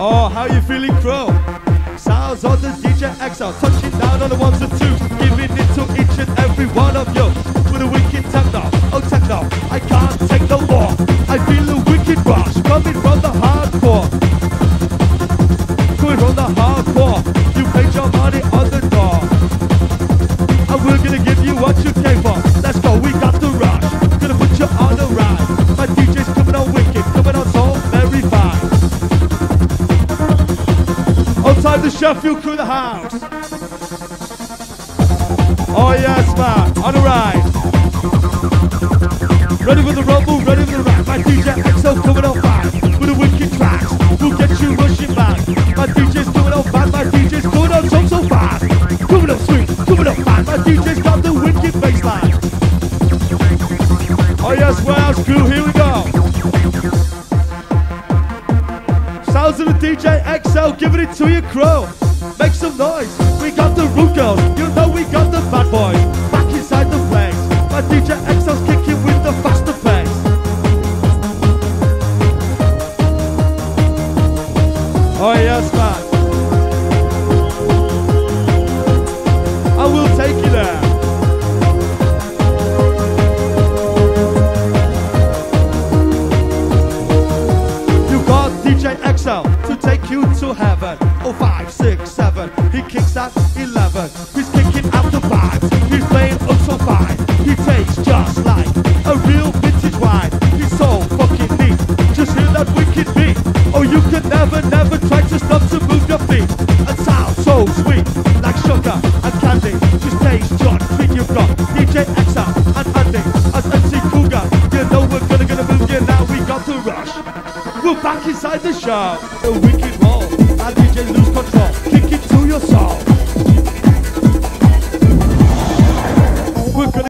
Oh, how you feeling, Crow? Sounds on the DJ XL, touching down on the ones and twos, giving it to each and every one of you. With a wicked techno, oh techno, I can't take no more. I feel a wicked rush coming from the hardcore. Coming from the hardcore, you paid your money on the door. And we're gonna give you what you came for. Let's go, we got the rush, gonna put you on the ride. My DJ's coming on wicked, coming on so very fine. Outside the Sheffield crew, the house. Oh yes, man, on the ride. Ready for the rumble, ready for the rap. My DJ XL coming on fine with the wicked tracks. We'll get you rushing back. My DJ's coming on bad, my DJ's coming on so fast. Coming up sweet, coming up fast. My DJ's got the wicked bassline. Oh yes, warehouse crew, here we go. Sounds of the DJ XL, giving it to your crew. Make some noise. We got the root girls, you know we got the bad boys. Back inside the place. My DJ XL's kicking with the faster pace. Oh yes, man. I will take you there. You got DJ XL to take you to heaven. Oh 5, 6, 7. He kicks at 11. He's kicking out the vibes. He's playing oh so fine. He takes just like a real vintage wine. He's so fucking neat. Just hear that wicked beat. Oh, you could never try to stop to move your feet. And sound so sweet, like sugar and candy. Just taste your treat. You've got DJ XL and Andy as MC Cougar. You know we're gonna move you now. We got the rush. We're back inside the show. The wicked roll and DJ lose control.